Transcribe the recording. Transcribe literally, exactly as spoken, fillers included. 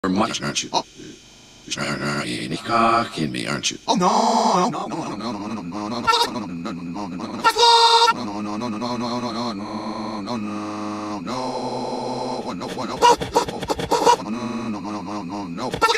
much, aren't you? Oh. You're cocking me, aren't you? Oh no! No! No! No! No! No! No! No! No! No! No! No! No! No! No! No!